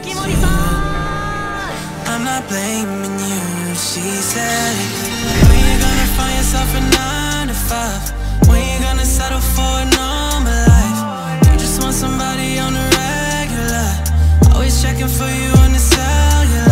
I'm not blaming you, she said. When you gonna find yourself a 9 to 5? When you gonna settle for a normal life? You just want somebody on the regular, always checking for you on the cellular.